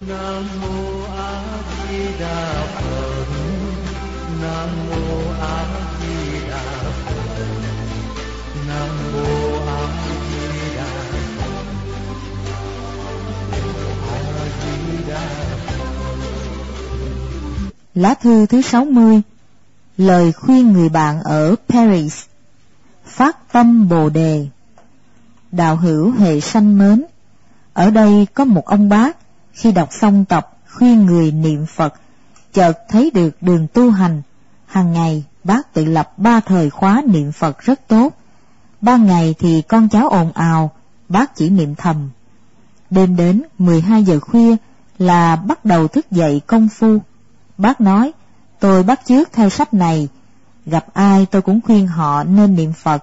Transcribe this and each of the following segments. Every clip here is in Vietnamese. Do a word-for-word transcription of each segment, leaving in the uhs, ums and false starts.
Nam mô A Di Đà Phật. Nam mô A Di Đà Phật. Nam mô A Di Đà Phật. A Di Đà Phật. Lá thư thứ sáu mươi. Lời khuyên người bạn ở Paris. Phát tâm Bồ Đề. Đạo hữu hệ sanh mến, ở đây có một ông bác khi đọc xong tập khuyên người niệm Phật, chợt thấy được đường tu hành. Hàng ngày bác tự lập ba thời khóa niệm Phật rất tốt. Ban ngày thì con cháu ồn ào, bác chỉ niệm thầm. Đêm đến mười hai giờ khuya là bắt đầu thức dậy công phu. Bác nói, tôi bắt chước theo sách này, gặp ai tôi cũng khuyên họ nên niệm Phật.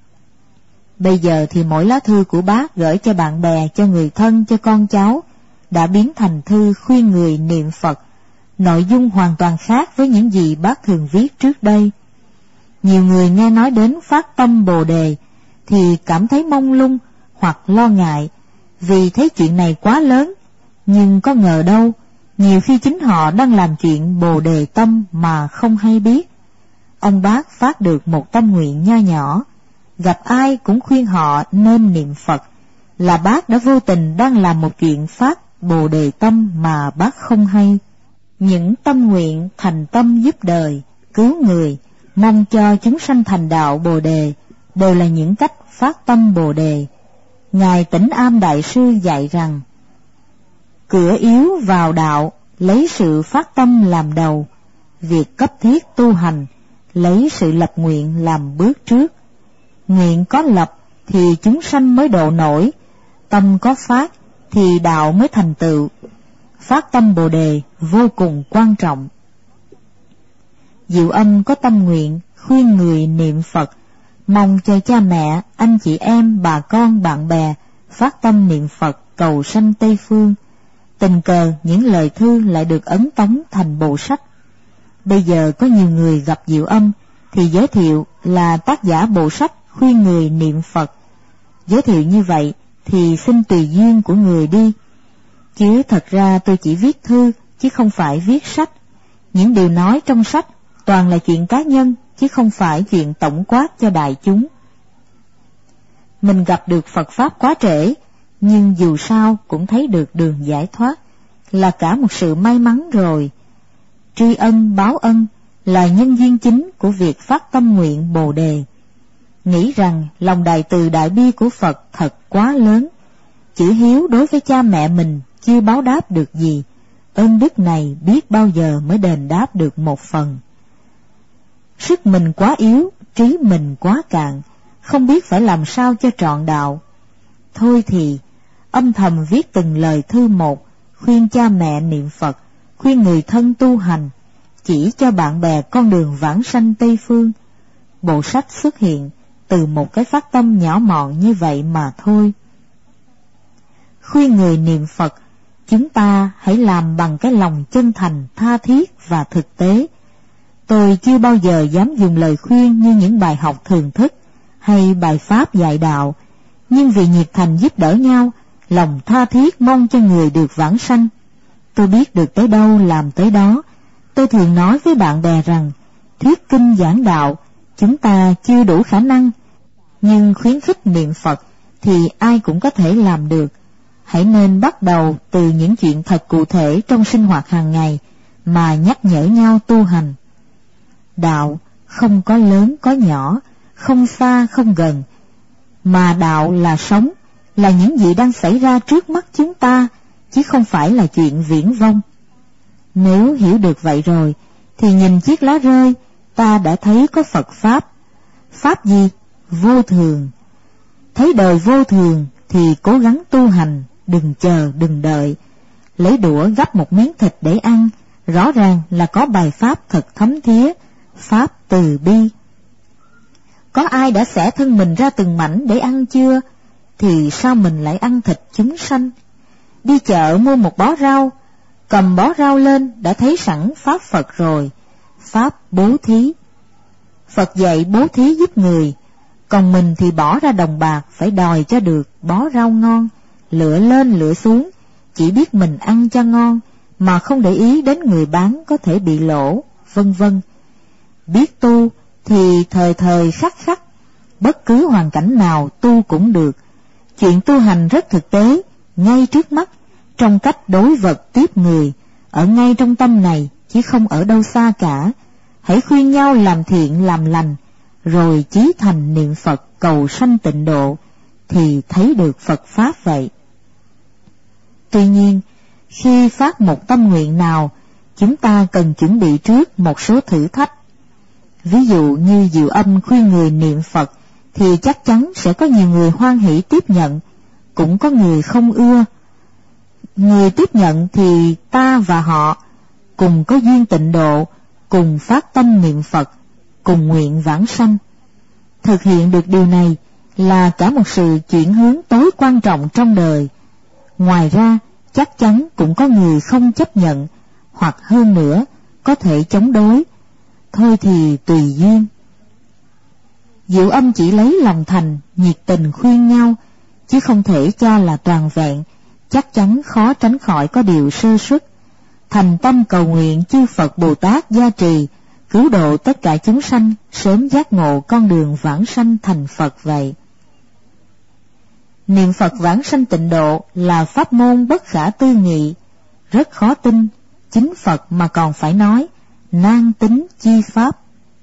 Bây giờ thì mỗi lá thư của bác gửi cho bạn bè, cho người thân, cho con cháu đã biến thành thư khuyên người niệm Phật. Nội dung hoàn toàn khác với những gì bác thường viết trước đây. Nhiều người nghe nói đến phát tâm Bồ Đề thì cảm thấy mông lung hoặc lo ngại, vì thấy chuyện này quá lớn. Nhưng có ngờ đâu, nhiều khi chính họ đang làm chuyện Bồ Đề tâm mà không hay biết. Ông bác phát được một tâm nguyện nho nhỏ, gặp ai cũng khuyên họ nên niệm Phật, là bác đã vô tình đang làm một chuyện phát Bồ Đề tâm mà bác không hay. Những tâm nguyện thành tâm giúp đời, cứu người, mong cho chúng sanh thành đạo Bồ Đề đều là những cách phát tâm Bồ Đề. Ngài Tĩnh Am Đại Sư dạy rằng, cửa yếu vào đạo, lấy sự phát tâm làm đầu. Việc cấp thiết tu hành, lấy sự lập nguyện làm bước trước. Nguyện có lập thì chúng sanh mới độ nổi, tâm có phát thì đạo mới thành tựu. Phát tâm Bồ Đề vô cùng quan trọng. Diệu Âm có tâm nguyện khuyên người niệm Phật, mong cho cha mẹ, anh chị em, bà con, bạn bè phát tâm niệm Phật cầu sanh Tây Phương. Tình cờ những lời thư lại được ấn tống thành bộ sách. Bây giờ có nhiều người gặp Diệu Âm thì giới thiệu là tác giả bộ sách khuyên người niệm Phật. Giới thiệu như vậy thì xin tùy duyên của người đi. Chứ thật ra tôi chỉ viết thư chứ không phải viết sách. Những điều nói trong sách toàn là chuyện cá nhân chứ không phải chuyện tổng quát cho đại chúng. Mình gặp được Phật Pháp quá trễ, nhưng dù sao cũng thấy được đường giải thoát, là cả một sự may mắn rồi. Tri ân báo ân là nhân duyên chính của việc phát tâm nguyện Bồ Đề. Nghĩ rằng lòng đại từ đại bi của Phật thật quá lớn. Chữ hiếu đối với cha mẹ mình chưa báo đáp được gì, ơn đức này biết bao giờ mới đền đáp được một phần. Sức mình quá yếu, trí mình quá cạn, không biết phải làm sao cho trọn đạo. Thôi thì âm thầm viết từng lời thư một, khuyên cha mẹ niệm Phật, khuyên người thân tu hành, chỉ cho bạn bè con đường vãng sanh Tây Phương. Bộ sách xuất hiện từ một cái phát tâm nhỏ mọn như vậy mà thôi. Khuyên người niệm Phật, chúng ta hãy làm bằng cái lòng chân thành, tha thiết và thực tế. Tôi chưa bao giờ dám dùng lời khuyên như những bài học thường thức hay bài pháp dạy đạo, nhưng vì nhiệt thành giúp đỡ nhau, lòng tha thiết mong cho người được vãng sanh, tôi biết được tới đâu làm tới đó. Tôi thường nói với bạn bè rằng, thuyết kinh giảng đạo, chúng ta chưa đủ khả năng, nhưng khuyến khích niệm Phật thì ai cũng có thể làm được. Hãy nên bắt đầu từ những chuyện thật cụ thể trong sinh hoạt hàng ngày mà nhắc nhở nhau tu hành. Đạo không có lớn có nhỏ, không xa không gần, mà đạo là sống, là những gì đang xảy ra trước mắt chúng ta, chứ không phải là chuyện viển vông. Nếu hiểu được vậy rồi, thì nhìn chiếc lá rơi, ta đã thấy có Phật Pháp. Pháp gì? Vô thường. Thấy đời vô thường thì cố gắng tu hành, đừng chờ, đừng đợi. Lấy đũa gắp một miếng thịt để ăn, rõ ràng là có bài Pháp thật thấm thía, Pháp từ bi. Có ai đã xẻ thân mình ra từng mảnh để ăn chưa? Thì sao mình lại ăn thịt chúng sanh? Đi chợ mua một bó rau, cầm bó rau lên đã thấy sẵn Pháp Phật rồi, Pháp bố thí. Phật dạy bố thí giúp người, còn mình thì bỏ ra đồng bạc phải đòi cho được bó rau ngon, lựa lên lựa xuống, chỉ biết mình ăn cho ngon, mà không để ý đến người bán có thể bị lỗ, vân vân. Biết tu thì thời thời khắc khắc, bất cứ hoàn cảnh nào tu cũng được. Chuyện tu hành rất thực tế, ngay trước mắt, trong cách đối vật tiếp người, ở ngay trong tâm này, chứ không ở đâu xa cả. Hãy khuyên nhau làm thiện làm lành, rồi chí thành niệm Phật cầu sanh tịnh độ, thì thấy được Phật Pháp vậy. Tuy nhiên, khi phát một tâm nguyện nào, chúng ta cần chuẩn bị trước một số thử thách. Ví dụ như Diệu Âm khuyên người niệm Phật, thì chắc chắn sẽ có nhiều người hoan hỷ tiếp nhận, cũng có người không ưa. Người tiếp nhận thì ta và họ cùng có duyên tịnh độ, cùng phát tâm niệm Phật, cùng nguyện vãng sanh. Thực hiện được điều này là cả một sự chuyển hướng tối quan trọng trong đời. Ngoài ra, chắc chắn cũng có người không chấp nhận, hoặc hơn nữa, có thể chống đối. Thôi thì tùy duyên. Diệu Âm chỉ lấy lòng thành, nhiệt tình khuyên nhau, chứ không thể cho là toàn vẹn, chắc chắn khó tránh khỏi có điều sơ suất. Thành tâm cầu nguyện chư Phật Bồ Tát gia trì, cứu độ tất cả chúng sanh, sớm giác ngộ con đường vãng sanh thành Phật vậy. Niệm Phật vãng sanh tịnh độ là pháp môn bất khả tư nghị, rất khó tin, chính Phật mà còn phải nói, nan tính chi pháp.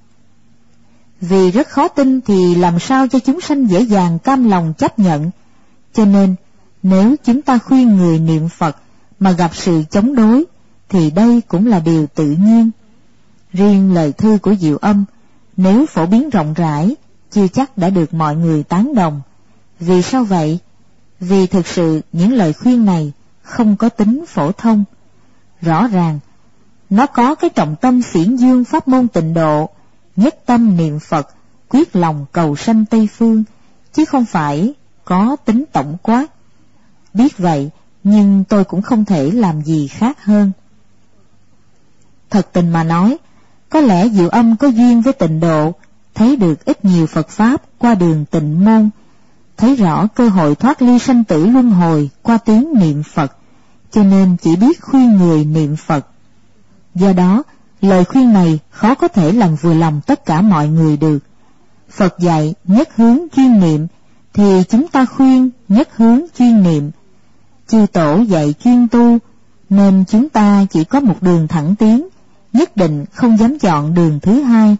Vì rất khó tin thì làm sao cho chúng sanh dễ dàng cam lòng chấp nhận, cho nên nếu chúng ta khuyên người niệm Phật mà gặp sự chống đối, thì đây cũng là điều tự nhiên. Riêng lời thư của Diệu Âm, nếu phổ biến rộng rãi, chưa chắc đã được mọi người tán đồng. Vì sao vậy? Vì thực sự những lời khuyên này không có tính phổ thông. Rõ ràng, nó có cái trọng tâm xiển dương pháp môn tịnh độ, nhất tâm niệm Phật, quyết lòng cầu sanh Tây Phương, chứ không phải có tính tổng quát. Biết vậy, nhưng tôi cũng không thể làm gì khác hơn. Thật tình mà nói, có lẽ Diệu Âm có duyên với tịnh độ, thấy được ít nhiều Phật Pháp qua đường tịnh môn, thấy rõ cơ hội thoát ly sanh tử luân hồi qua tiếng niệm Phật, cho nên chỉ biết khuyên người niệm Phật. Do đó, lời khuyên này khó có thể làm vừa lòng tất cả mọi người được. Phật dạy nhất hướng chuyên niệm, thì chúng ta khuyên nhất hướng chuyên niệm. Chư Tổ dạy chuyên tu, nên chúng ta chỉ có một đường thẳng tiến, nhất định không dám chọn đường thứ hai.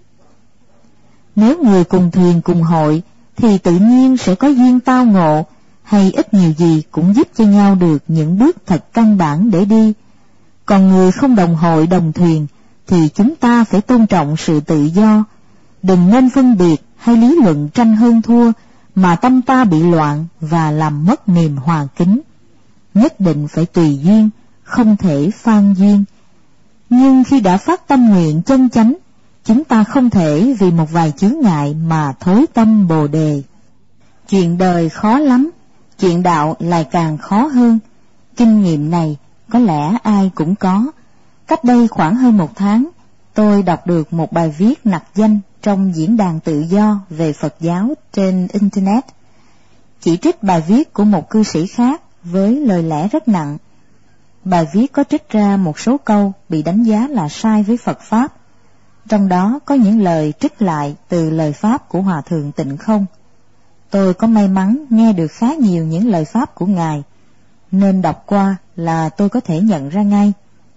Nếu người cùng thuyền cùng hội, thì tự nhiên sẽ có duyên tao ngộ, hay ít nhiều gì cũng giúp cho nhau được những bước thật căn bản để đi. Còn người không đồng hội đồng thuyền, thì chúng ta phải tôn trọng sự tự do, đừng nên phân biệt hay lý luận tranh hơn thua, mà tâm ta bị loạn và làm mất niềm hòa kính. Nhất định phải tùy duyên, không thể phan duyên. Nhưng khi đã phát tâm nguyện chân chánh, chúng ta không thể vì một vài chướng ngại mà thối tâm Bồ đề. Chuyện đời khó lắm, chuyện đạo lại càng khó hơn. Kinh nghiệm này có lẽ ai cũng có. Cách đây khoảng hơn một tháng, tôi đọc được một bài viết nặc danh trong diễn đàn tự do về Phật giáo trên Internet, chỉ trích bài viết của một cư sĩ khác với lời lẽ rất nặng. Bài viết có trích ra một số câu bị đánh giá là sai với Phật Pháp, trong đó có những lời trích lại từ lời Pháp của Hòa Thượng Tịnh Không. Tôi có may mắn nghe được khá nhiều những lời Pháp của Ngài, nên đọc qua là tôi có thể nhận ra ngay.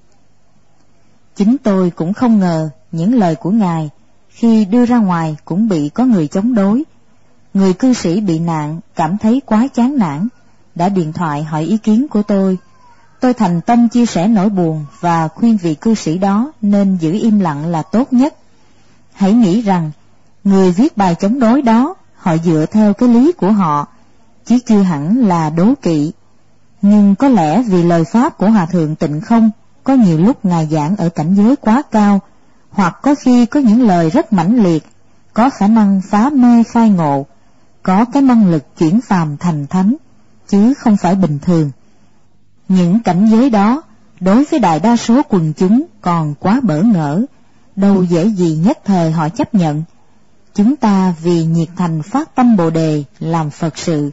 Chính tôi cũng không ngờ những lời của Ngài khi đưa ra ngoài cũng bị có người chống đối. Người cư sĩ bị nạn cảm thấy quá chán nản, đã điện thoại hỏi ý kiến của tôi. Tôi thành tâm chia sẻ nỗi buồn và khuyên vị cư sĩ đó nên giữ im lặng là tốt nhất. Hãy nghĩ rằng, người viết bài chống đối đó, họ dựa theo cái lý của họ, chứ chưa hẳn là đố kỵ. Nhưng có lẽ vì lời Pháp của Hòa Thượng Tịnh Không có nhiều lúc Ngài giảng ở cảnh giới quá cao, hoặc có khi có những lời rất mãnh liệt, có khả năng phá mê khai ngộ, có cái năng lực chuyển phàm thành thánh, chứ không phải bình thường. Những cảnh giới đó, đối với đại đa số quần chúng còn quá bỡ ngỡ, đâu dễ gì nhất thời họ chấp nhận. Chúng ta vì nhiệt thành phát tâm Bồ đề làm Phật sự,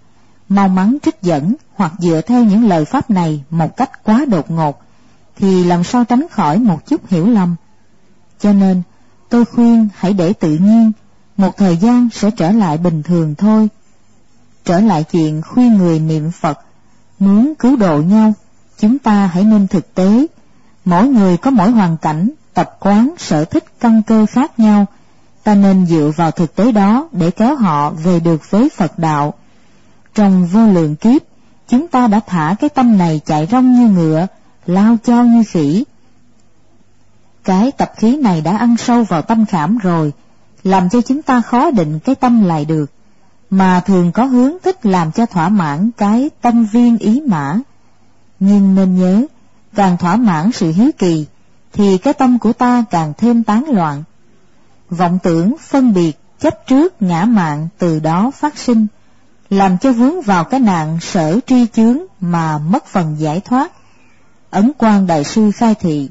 mau mắn trích dẫn hoặc dựa theo những lời pháp này một cách quá đột ngột, thì làm sao tránh khỏi một chút hiểu lầm. Cho nên, tôi khuyên hãy để tự nhiên, một thời gian sẽ trở lại bình thường thôi. Trở lại chuyện khuyên người niệm Phật, muốn cứu độ nhau, chúng ta hãy nên thực tế. Mỗi người có mỗi hoàn cảnh, tập quán, sở thích, căn cơ khác nhau. Ta nên dựa vào thực tế đó để kéo họ về được với Phật đạo. Trong vô lượng kiếp, chúng ta đã thả cái tâm này chạy rong như ngựa, lao chao như khỉ. Cái tập khí này đã ăn sâu vào tâm khảm rồi, làm cho chúng ta khó định cái tâm lại được, mà thường có hướng thích làm cho thỏa mãn cái tâm viên ý mã. Nhưng nên nhớ, càng thỏa mãn sự hiếu kỳ, thì cái tâm của ta càng thêm tán loạn. Vọng tưởng, phân biệt, chấp trước, ngã mạn từ đó phát sinh, làm cho vướng vào cái nạn sở tri chướng mà mất phần giải thoát. Ấn Quang Đại Sư khai thị: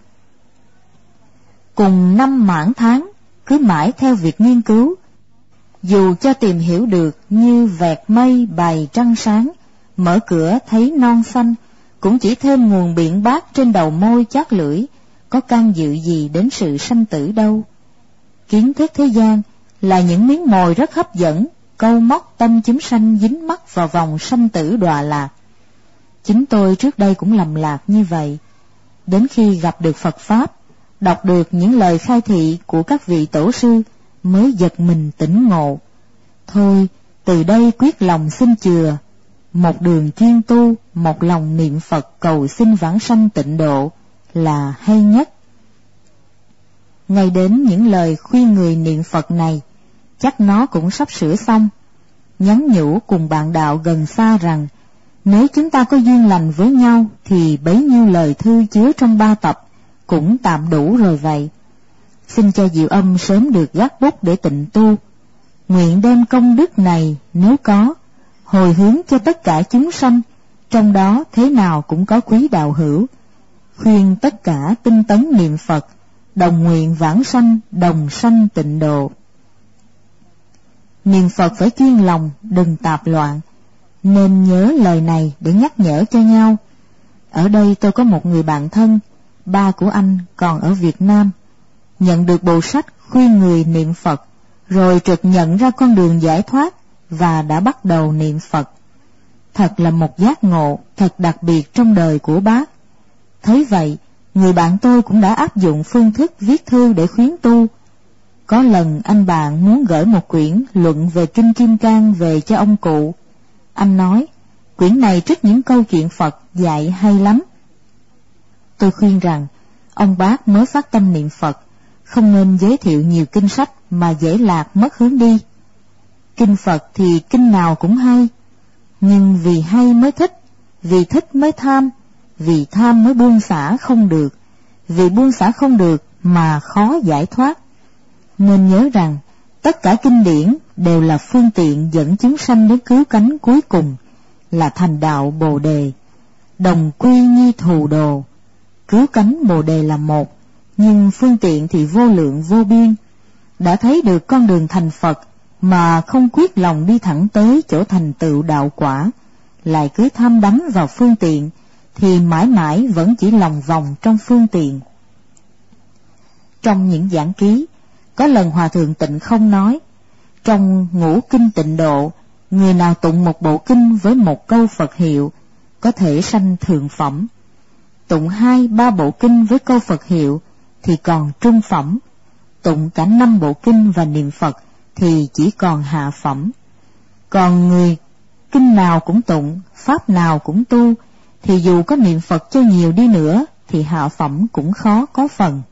cùng năm mãn tháng, cứ mãi theo việc nghiên cứu, dù cho tìm hiểu được như vẹt mây bày trăng sáng, mở cửa thấy non xanh, cũng chỉ thêm nguồn biện bác trên đầu môi chót lưỡi, có can dự gì đến sự sanh tử đâu. Kiến thức thế gian là những miếng mồi rất hấp dẫn, câu móc tâm chúng sanh dính mắc vào vòng sanh tử đọa lạc. Chính tôi trước đây cũng lầm lạc như vậy. Đến khi gặp được Phật Pháp, đọc được những lời khai thị của các vị tổ sư, mới giật mình tỉnh ngộ. Thôi, từ đây quyết lòng xin chừa, một đường chuyên tu, một lòng niệm Phật cầu xin vãng sanh tịnh độ là hay nhất. Ngay đến những lời khuyên người niệm Phật này, chắc nó cũng sắp sửa xong. Nhắn nhủ cùng bạn đạo gần xa rằng, nếu chúng ta có duyên lành với nhau, thì bấy nhiêu lời thư chứa trong ba tập cũng tạm đủ rồi vậy. Xin cho Diệu Âm sớm được gác bút để tịnh tu. Nguyện đem công đức này, nếu có, hồi hướng cho tất cả chúng sanh, trong đó thế nào cũng có quý đạo hữu. Khuyên tất cả tinh tấn niệm Phật, đồng nguyện vãng sanh, đồng sanh tịnh độ. Niệm Phật phải chuyên lòng, đừng tạp loạn, nên nhớ lời này để nhắc nhở cho nhau. Ở đây tôi có một người bạn thân, ba của anh còn ở Việt Nam, nhận được bộ sách khuyên người niệm Phật, rồi trực nhận ra con đường giải thoát và đã bắt đầu niệm Phật. Thật là một giác ngộ thật đặc biệt trong đời của bác. Thấy vậy, người bạn tôi cũng đã áp dụng phương thức viết thư để khuyến tu. Có lần anh bạn muốn gửi một quyển luận về Kinh Kim Cang về cho ông cụ. Anh nói, quyển này trích những câu chuyện Phật dạy hay lắm. Tôi khuyên rằng, ông bác mới phát tâm niệm Phật, không nên giới thiệu nhiều kinh sách mà dễ lạc mất hướng đi. Kinh Phật thì kinh nào cũng hay, nhưng vì hay mới thích, vì thích mới tham, vì tham mới buông xả không được, vì buông xả không được mà khó giải thoát. Nên nhớ rằng, tất cả kinh điển đều là phương tiện dẫn chúng sanh đến cứu cánh cuối cùng, là thành đạo Bồ Đề. Đồng quy nhi thù đồ, cứu cánh Bồ Đề là một, nhưng phương tiện thì vô lượng vô biên. Đã thấy được con đường thành Phật mà không quyết lòng đi thẳng tới chỗ thành tựu đạo quả, lại cứ tham đắm vào phương tiện, thì mãi mãi vẫn chỉ lòng vòng trong phương tiện. Trong những giảng ký, có lần Hòa Thượng Tịnh Không nói, trong ngũ kinh tịnh độ, người nào tụng một bộ kinh với một câu Phật hiệu, có thể sanh thượng phẩm. Tụng hai, ba bộ kinh với câu Phật hiệu, thì còn trung phẩm. Tụng cả năm bộ kinh và niệm Phật, thì chỉ còn hạ phẩm. Còn người kinh nào cũng tụng, pháp nào cũng tu, thì dù có niệm Phật cho nhiều đi nữa, thì hạ phẩm cũng khó có phần.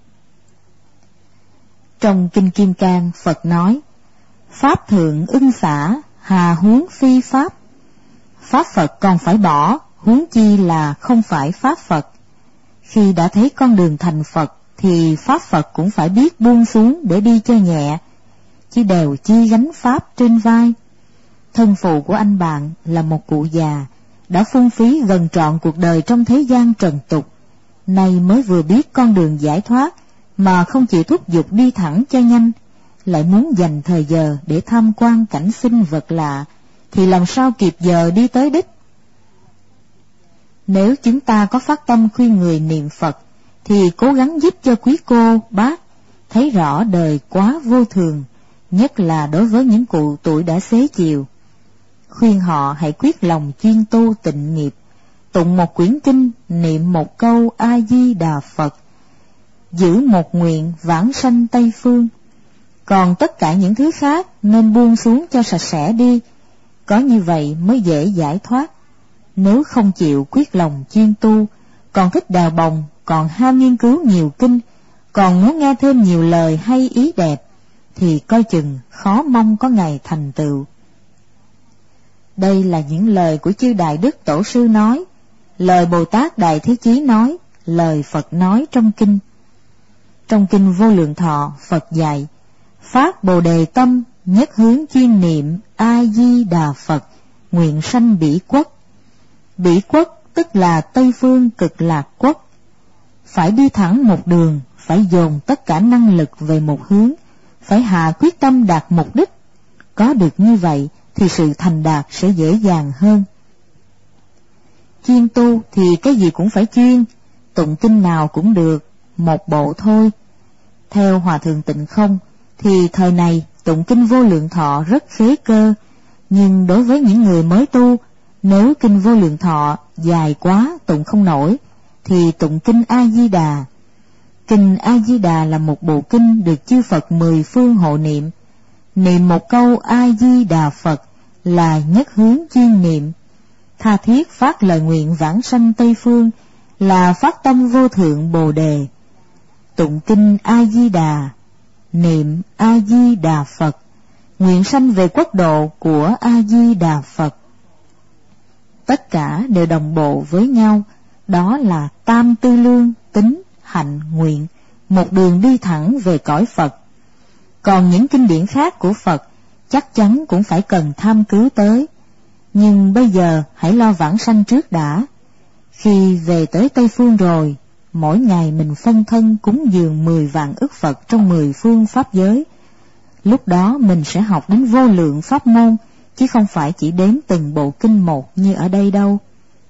Trong Kinh Kim Cang, Phật nói, Pháp thượng ưng xả, hà huống phi Pháp. Pháp Phật còn phải bỏ, huống chi là không phải Pháp Phật. Khi đã thấy con đường thành Phật, thì Pháp Phật cũng phải biết buông xuống để đi cho nhẹ, chứ đều chi gánh Pháp trên vai. Thân phụ của anh bạn là một cụ già, đã phung phí gần trọn cuộc đời trong thế gian trần tục, nay mới vừa biết con đường giải thoát, mà không chịu thúc giục đi thẳng cho nhanh, lại muốn dành thời giờ để tham quan cảnh sinh vật lạ, thì làm sao kịp giờ đi tới đích. Nếu chúng ta có phát tâm khuyên người niệm Phật, thì cố gắng giúp cho quý cô, bác thấy rõ đời quá vô thường, nhất là đối với những cụ tuổi đã xế chiều. Khuyên họ hãy quyết lòng chuyên tu tịnh nghiệp, tụng một quyển kinh, niệm một câu A-di-đà Phật, giữ một nguyện vãng sanh Tây Phương. Còn tất cả những thứ khác nên buông xuống cho sạch sẽ đi, có như vậy mới dễ giải thoát. Nếu không chịu quyết lòng chuyên tu, còn thích đào bồng, còn ham nghiên cứu nhiều kinh, còn muốn nghe thêm nhiều lời hay ý đẹp, thì coi chừng khó mong có ngày thành tựu. Đây là những lời của chư Đại Đức Tổ sư nói, lời Bồ Tát Đại Thế Chí nói, lời Phật nói trong kinh. Trong kinh Vô Lượng Thọ, Phật dạy, phát Bồ Đề tâm, nhất hướng chuyên niệm A-di-đà Phật, nguyện sanh Bỉ Quốc. Bỉ Quốc tức là Tây Phương Cực Lạc Quốc. Phải đi thẳng một đường, phải dồn tất cả năng lực về một hướng, phải hạ quyết tâm đạt mục đích. Có được như vậy thì sự thành đạt sẽ dễ dàng hơn. Chuyên tu thì cái gì cũng phải chuyên, tụng kinh nào cũng được, một bộ thôi. Theo Hòa Thượng Tịnh Không, thì thời này tụng kinh Vô Lượng Thọ rất khế cơ, nhưng đối với những người mới tu, nếu kinh Vô Lượng Thọ dài quá tụng không nổi, thì tụng kinh A-di-đà. Kinh A-di-đà là một bộ kinh được chư Phật mười phương hộ niệm. Niệm một câu A-di-đà Phật là nhất hướng chuyên niệm. Tha thiết phát lời nguyện vãng sanh Tây Phương là phát tâm vô thượng Bồ Đề. Tụng kinh A-di-đà, niệm A-di-đà Phật, nguyện sanh về quốc độ của A-di-đà Phật. Tất cả đều đồng bộ với nhau, đó là tam tư lương, tính, hạnh, nguyện, một đường đi thẳng về cõi Phật. Còn những kinh điển khác của Phật chắc chắn cũng phải cần tham cứu tới, nhưng bây giờ hãy lo vãng sanh trước đã. Khi về tới Tây Phương rồi, mỗi ngày mình phân thân cúng dường mười vạn ức Phật trong mười phương pháp giới. Lúc đó mình sẽ học đến vô lượng pháp môn, chứ không phải chỉ đếm từng bộ kinh một như ở đây đâu.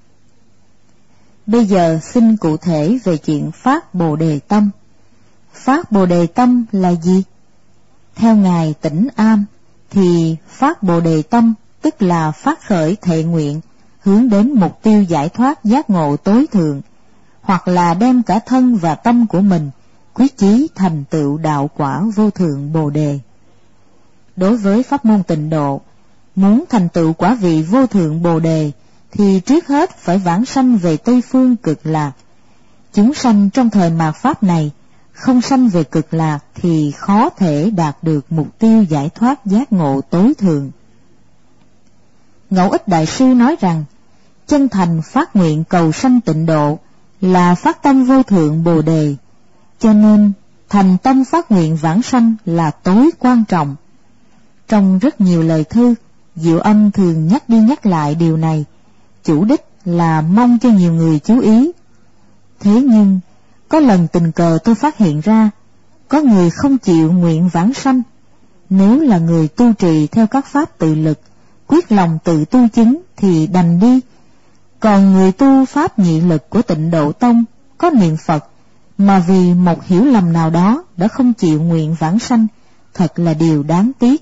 Bây giờ xin cụ thể về chuyện phát Bồ Đề tâm. Phát Bồ Đề tâm là gì? Theo Ngài Tĩnh Am, thì phát Bồ Đề tâm tức là phát khởi thệ nguyện, hướng đến mục tiêu giải thoát giác ngộ tối thượng, hoặc là đem cả thân và tâm của mình quyết chí thành tựu đạo quả vô thượng Bồ Đề. Đối với pháp môn tịnh độ, muốn thành tựu quả vị vô thượng Bồ Đề, thì trước hết phải vãng sanh về Tây Phương Cực Lạc. Chúng sanh trong thời mạt Pháp này, không sanh về Cực Lạc thì khó thể đạt được mục tiêu giải thoát giác ngộ tối thượng. Ngẫu Ích Đại Sư nói rằng, chân thành phát nguyện cầu sanh tịnh độ là phát tâm vô thượng Bồ Đề, cho nên thành tâm phát nguyện vãng sanh là tối quan trọng. Trong rất nhiều lời thư, Diệu Âm thường nhắc đi nhắc lại điều này, chủ đích là mong cho nhiều người chú ý. Thế nhưng, có lần tình cờ tôi phát hiện ra, có người không chịu nguyện vãng sanh. Nếu là người tu trì theo các pháp tự lực, quyết lòng tự tu chứng thì đành đi. Còn người tu pháp nhị lực của Tịnh Độ Tông có niệm Phật, mà vì một hiểu lầm nào đó đã không chịu nguyện vãng sanh, thật là điều đáng tiếc.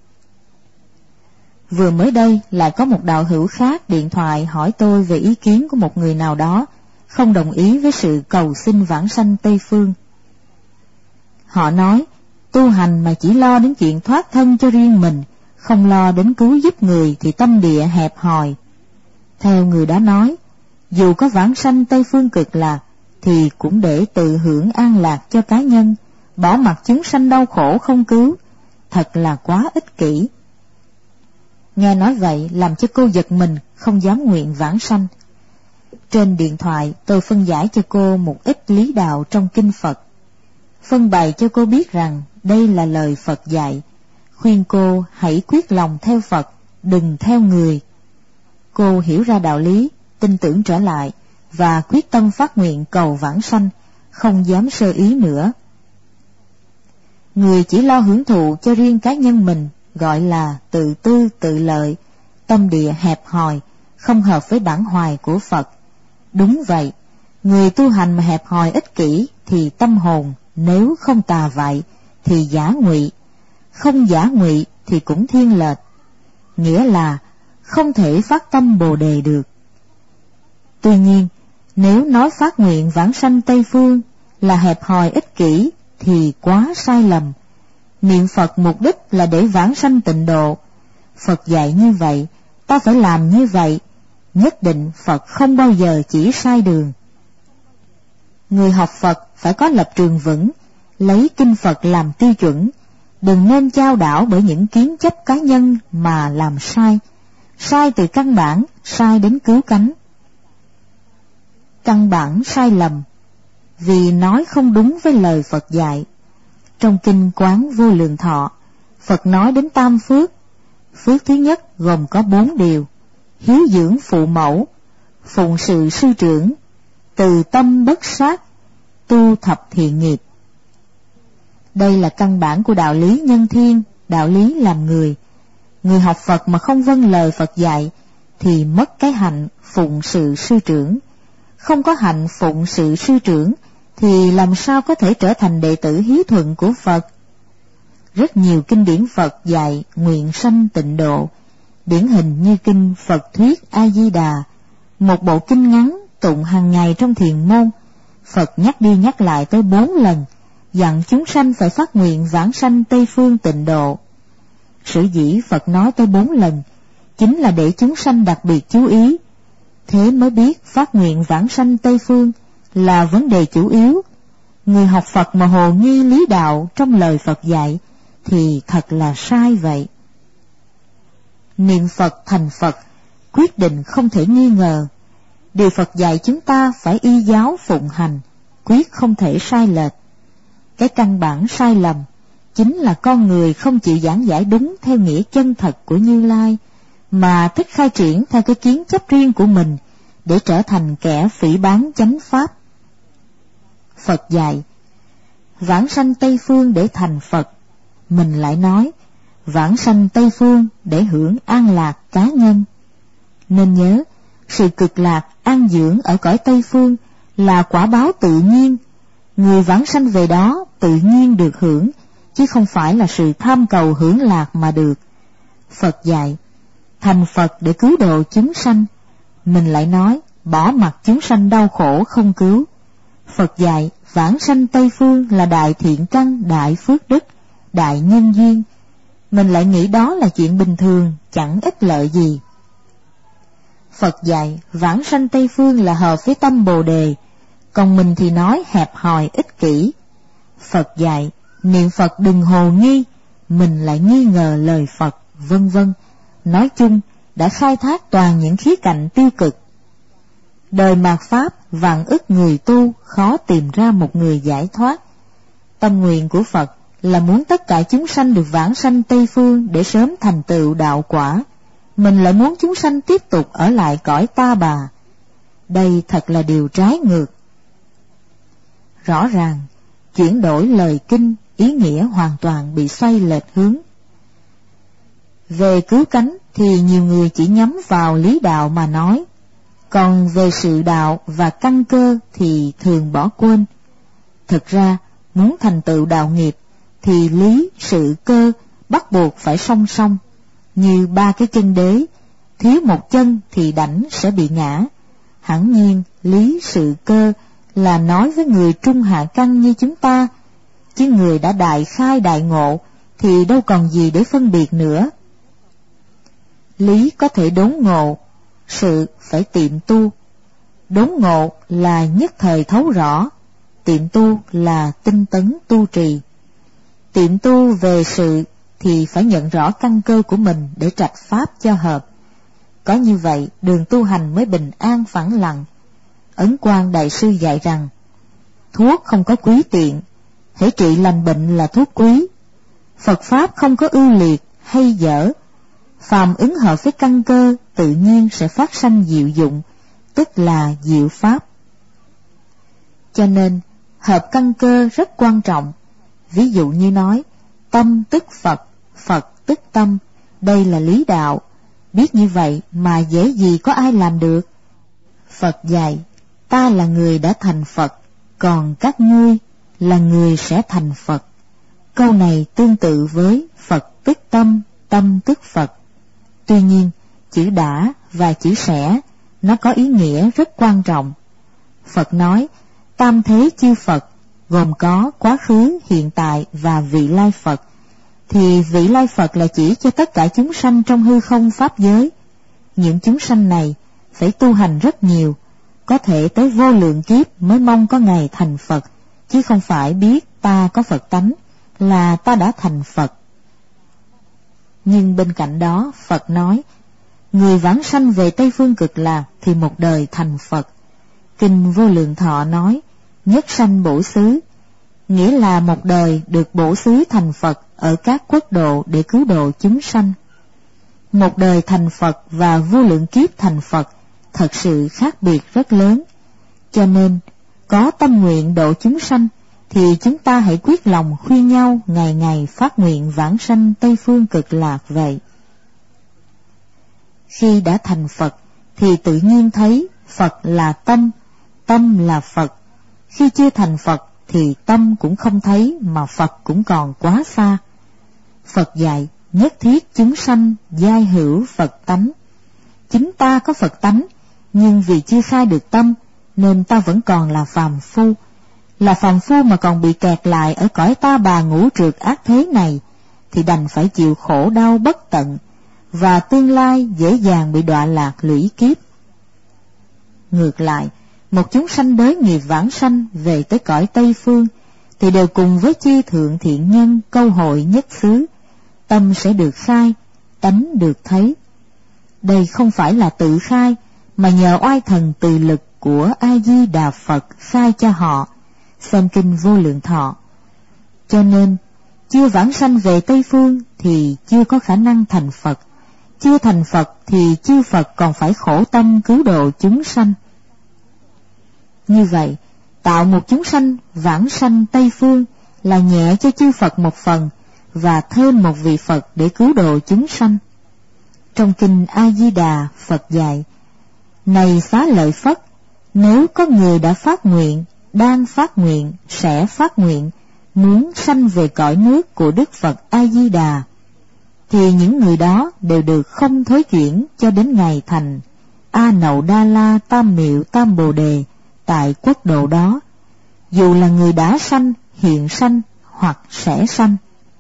Vừa mới đây lại có một đạo hữu khác điện thoại hỏi tôi về ý kiến của một người nào đó không đồng ý với sự cầu xin vãng sanh Tây Phương. Họ nói, tu hành mà chỉ lo đến chuyện thoát thân cho riêng mình, không lo đến cứu giúp người thì tâm địa hẹp hòi. Theo người đó nói, dù có vãng sanh Tây Phương Cực Lạc, thì cũng để tự hưởng an lạc cho cá nhân, bỏ mặc chúng sanh đau khổ không cứu, thật là quá ích kỷ. Nghe nói vậy làm cho cô giật mình, không dám nguyện vãng sanh. Trên điện thoại tôi phân giải cho cô một ít lý đạo trong kinh Phật, phân bày cho cô biết rằng đây là lời Phật dạy, khuyên cô hãy quyết lòng theo Phật, đừng theo người. Cô hiểu ra đạo lý, tin tưởng trở lại và quyết tâm phát nguyện cầu vãng sanh, không dám sơ ý nữa. Người chỉ lo hưởng thụ cho riêng cá nhân mình gọi là tự tư tự lợi, tâm địa hẹp hòi, không hợp với bản hoài của Phật. Đúng vậy, người tu hành mà hẹp hòi ích kỷ thì tâm hồn nếu không tà vậy thì giả ngụy, không giả ngụy thì cũng thiên lệch, nghĩa là không thể phát tâm Bồ đề được. Tuy nhiên, nếu nói phát nguyện vãng sanh Tây Phương là hẹp hòi ích kỷ thì quá sai lầm. Niệm Phật mục đích là để vãng sanh tịnh độ. Phật dạy như vậy, ta phải làm như vậy, nhất định Phật không bao giờ chỉ sai đường. Người học Phật phải có lập trường vững, lấy kinh Phật làm tiêu chuẩn, đừng nên chao đảo bởi những kiến chấp cá nhân mà làm sai, sai từ căn bản, sai đến cứu cánh. Căn bản sai lầm, vì nói không đúng với lời Phật dạy. Trong Kinh Quán Vô Lượng Thọ, Phật nói đến tam phước. Phước thứ nhất gồm có bốn điều: hiếu dưỡng phụ mẫu, phụng sự sư trưởng, từ tâm bất sát, tu thập thiện nghiệp. Đây là căn bản của đạo lý nhân thiên, đạo lý làm người. Người học Phật mà không vâng lời Phật dạy thì mất cái hạnh phụng sự sư trưởng. Không có hạnh phụng sự sư trưởng thì làm sao có thể trở thành đệ tử hiếu thuận của Phật. Rất nhiều kinh điển Phật dạy nguyện sanh tịnh độ, điển hình như kinh Phật Thuyết A Di Đà, một bộ kinh ngắn tụng hàng ngày trong thiền môn. Phật nhắc đi nhắc lại tới bốn lần, dặn chúng sanh phải phát nguyện vãng sanh Tây Phương tịnh độ. Sở dĩ Phật nói tới bốn lần, chính là để chúng sanh đặc biệt chú ý. Thế mới biết phát nguyện vãng sanh Tây Phương là vấn đề chủ yếu. Người học Phật mà hồ nghi lý đạo trong lời Phật dạy thì thật là sai vậy. Niệm Phật thành Phật, quyết định không thể nghi ngờ. Điều Phật dạy chúng ta phải y giáo phụng hành, quyết không thể sai lệch. Cái căn bản sai lầm chính là con người không chịu giảng giải đúng theo nghĩa chân thật của Như Lai, mà thích khai triển theo cái kiến chấp riêng của mình để trở thành kẻ phỉ báng chánh pháp. Phật dạy vãng sanh Tây Phương để thành Phật, mình lại nói vãng sanh Tây Phương để hưởng an lạc cá nhân. Nên nhớ, sự cực lạc an dưỡng ở cõi Tây Phương là quả báo tự nhiên. Người vãng sanh về đó tự nhiên được hưởng, chứ không phải là sự tham cầu hưởng lạc mà được. Phật dạy thành Phật để cứu độ chúng sanh, mình lại nói bỏ mặc chúng sanh đau khổ không cứu. Phật dạy vãng sanh Tây Phương là đại thiện căn, đại phước đức, đại nhân duyên, mình lại nghĩ đó là chuyện bình thường, chẳng ích lợi gì. Phật dạy vãng sanh Tây Phương là hợp với tâm Bồ đề, còn mình thì nói hẹp hòi ích kỷ. Phật dạy niệm Phật đừng hồ nghi, mình lại nghi ngờ lời Phật, vân vân. Nói chung đã khai thác toàn những khía cạnh tiêu cực. Đời mạt Pháp vạn ức người tu khó tìm ra một người giải thoát. Tâm nguyện của Phật là muốn tất cả chúng sanh được vãng sanh Tây Phương để sớm thành tựu đạo quả. Mình lại muốn chúng sanh tiếp tục ở lại cõi ta bà. Đây thật là điều trái ngược. Rõ ràng, chuyển đổi lời kinh, ý nghĩa hoàn toàn bị xoay lệch hướng. Về cứu cánh thì nhiều người chỉ nhắm vào lý đạo mà nói, còn về sự đạo và căn cơ thì thường bỏ quên. Thực ra, muốn thành tựu đạo nghiệp thì lý, sự, cơ bắt buộc phải song song. Như ba cái chân đế, thiếu một chân thì đảnh sẽ bị ngã. Hẳn nhiên, lý, sự, cơ là nói với người trung hạ căn như chúng ta, chứ người đã đại khai đại ngộ thì đâu còn gì để phân biệt nữa. Lý có thể đốn ngộ, sự phải tiệm tu. Đốn ngộ là nhất thời thấu rõ, tiệm tu là tinh tấn tu trì. Tiệm tu về sự thì phải nhận rõ căn cơ của mình để trạch pháp cho hợp. Có như vậy đường tu hành mới bình an phẳng lặng. Ấn Quang Đại Sư dạy rằng, thuốc không có quý tiện, hễ trị lành bệnh là thuốc quý. Phật Pháp không có ưu liệt hay dở, phàm ứng hợp với căn cơ tự nhiên sẽ phát sanh diệu dụng, tức là diệu Pháp. Cho nên, hợp căn cơ rất quan trọng. Ví dụ như nói, tâm tức Phật, Phật tức tâm, đây là lý đạo. biết như vậy mà dễ gì có ai làm được. Phật dạy, ta là người đã thành Phật, còn các ngươi là người sẽ thành Phật. Câu này tương tự với Phật tức tâm, tâm tức Phật. Tuy nhiên, chữ đã và chữ sẽ nó có ý nghĩa rất quan trọng. Phật nói, tam thế chư Phật gồm có quá khứ, hiện tại và vị lai Phật, thì vị lai Phật là chỉ cho tất cả chúng sanh trong hư không pháp giới. Những chúng sanh này phải tu hành rất nhiều, có thể tới vô lượng kiếp mới mong có ngày thành Phật, chứ không phải biết ta có Phật tánh là ta đã thành Phật. Nhưng bên cạnh đó, Phật nói, người vãng sanh về Tây Phương Cực Lạc thì một đời thành Phật. Kinh Vô Lượng Thọ nói, nhất sanh bổ xứ, nghĩa là một đời được bổ xứ thành Phật ở các quốc độ để cứu độ chúng sanh. Một đời thành Phật và vô lượng kiếp thành Phật thật sự khác biệt rất lớn. Cho nên, có tâm nguyện độ chúng sanh, thì chúng ta hãy quyết lòng khuyên nhau ngày ngày phát nguyện vãng sanh Tây Phương Cực Lạc vậy. Khi đã thành Phật, thì tự nhiên thấy Phật là tâm, tâm là Phật. Khi chưa thành Phật, thì tâm cũng không thấy mà Phật cũng còn quá xa. Phật dạy, nhất thiết chúng sanh giai hữu Phật tánh. Chính ta có Phật tánh, nhưng vì chưa khai được tâm, nên ta vẫn còn là phàm phu. Là phàm phu mà còn bị kẹt lại ở cõi ta bà ngũ trượt ác thế này, thì đành phải chịu khổ đau bất tận, và tương lai dễ dàng bị đọa lạc lũy kiếp. Ngược lại, một chúng sanh đới nghiệp vãng sanh về tới cõi Tây Phương, thì đều cùng với chư thượng thiện nhân câu hội nhất xứ, tâm sẽ được khai, tánh được thấy. Đây không phải là tự khai, mà nhờ oai thần từ lực của A-di-đà Phật khai cho họ. Xem kinh Vô Lượng Thọ. Cho nên, chưa vãng sanh về Tây Phương thì chưa có khả năng thành Phật, chưa thành Phật thì chư Phật còn phải khổ tâm cứu độ chúng sanh. Như vậy, tạo một chúng sanh vãng sanh Tây Phương là nhẹ cho chư Phật một phần, và thêm một vị Phật để cứu độ chúng sanh. Trong kinh A-di-đà, Phật dạy, này Xá Lợi Phất, nếu có người đã phát nguyện, đang phát nguyện, sẽ phát nguyện, muốn sanh về cõi nước của Đức Phật A-di-đà, thì những người đó đều được không thối chuyển cho đến ngày thành A Nậu Đa La Tam Miệu Tam Bồ Đề tại quốc độ đó, dù là người đã sanh, hiện sanh hoặc sẽ sanh.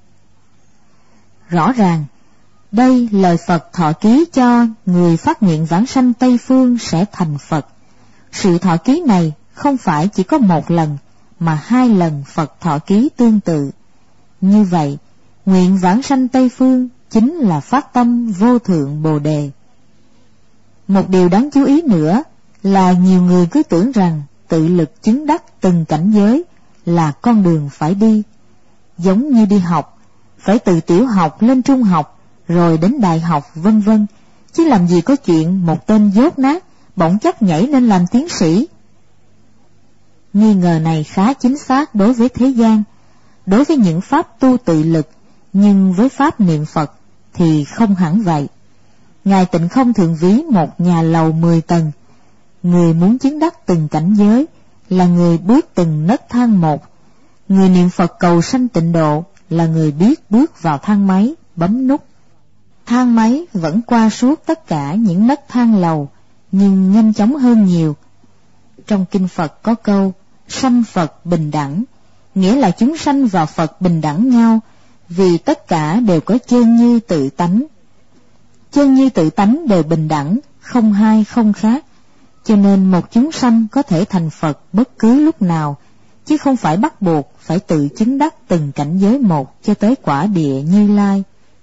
Rõ ràng, đây lời Phật thọ ký cho người phát nguyện vãng sanh Tây Phương sẽ thành Phật. Sự thọ ký này không phải chỉ có một lần, mà hai lần Phật thọ ký tương tự. Như vậy, nguyện vãng sanh Tây Phương chính là phát tâm vô thượng Bồ Đề. Một điều đáng chú ý nữa là nhiều người cứ tưởng rằng tự lực chứng đắc từng cảnh giới là con đường phải đi. Giống như đi học, phải từ tiểu học lên trung học, rồi đến đại học vân vân, chứ làm gì có chuyện một tên dốt nát bỗng chốc nhảy lên làm tiến sĩ. Nghi ngờ này khá chính xác đối với thế gian, đối với những pháp tu tự lực, nhưng với pháp niệm Phật thì không hẳn vậy. Ngài Tịnh Không thường ví một nhà lầu mười tầng, người muốn chứng đắc từng cảnh giới là người bước từng nấc thang một, người niệm Phật cầu sanh tịnh độ là người biết bước vào thang máy, bấm nút. Thang máy vẫn qua suốt tất cả những nấc thang lầu, nhưng nhanh chóng hơn nhiều. Trong kinh Phật có câu, sanh Phật bình đẳng, nghĩa là chúng sanh vào Phật bình đẳng nhau, vì tất cả đều có chân như tự tánh. Chân như tự tánh đều bình đẳng, không hai không khác, cho nên một chúng sanh có thể thành Phật bất cứ lúc nào, chứ không phải bắt buộc phải tự chứng đắc từng cảnh giới một cho tới quả địa Như Lai.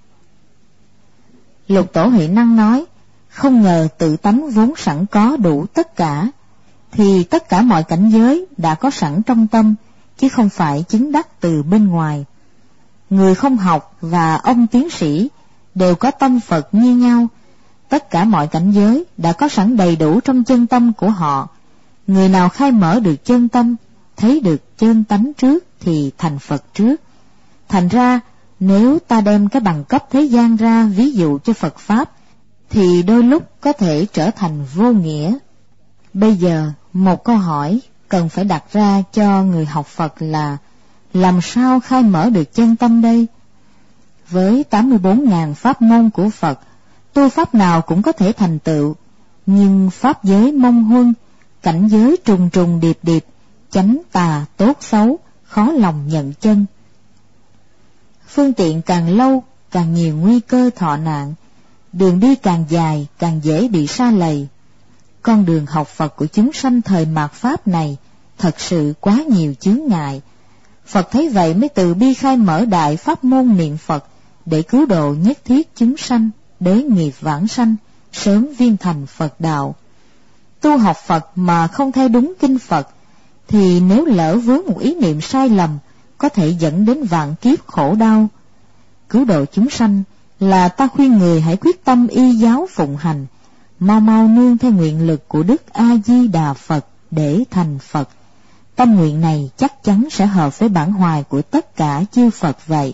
Lục Tổ Huệ Năng nói, không ngờ tự tánh vốn sẵn có đủ tất cả, thì tất cả mọi cảnh giới đã có sẵn trong tâm, chứ không phải chứng đắc từ bên ngoài. Người không học và ông tiến sĩ đều có tâm Phật như nhau, tất cả mọi cảnh giới đã có sẵn đầy đủ trong chân tâm của họ. Người nào khai mở được chân tâm, thấy được chân tánh trước thì thành Phật trước. Thành ra, nếu ta đem cái bằng cấp thế gian ra ví dụ cho Phật Pháp, thì đôi lúc có thể trở thành vô nghĩa. Bây giờ, một câu hỏi cần phải đặt ra cho người học Phật là làm sao khai mở được chân tâm đây? Với tám mươi bốn nghìn pháp môn của Phật, tu pháp nào cũng có thể thành tựu, nhưng pháp giới mông huân, cảnh giới trùng trùng điệp điệp, chánh tà tốt xấu, khó lòng nhận chân. Phương tiện càng lâu, càng nhiều nguy cơ thọ nạn, đường đi càng dài, càng dễ bị sa lầy. Con đường học Phật của chúng sanh thời mạt Pháp này thật sự quá nhiều chướng ngại. Phật thấy vậy mới từ bi khai mở đại pháp môn niệm Phật để cứu độ nhất thiết chúng sanh, đế nghiệp vãng sanh, sớm viên thành Phật đạo. Tu học Phật mà không theo đúng kinh Phật, thì nếu lỡ vướng một ý niệm sai lầm, có thể dẫn đến vạn kiếp khổ đau. Cứu độ chúng sanh là ta khuyên người hãy quyết tâm y giáo phụng hành, mau mau nương theo nguyện lực của Đức A Di Đà Phật để thành Phật. Tâm nguyện này chắc chắn sẽ hợp với bản hoài của tất cả chư Phật vậy.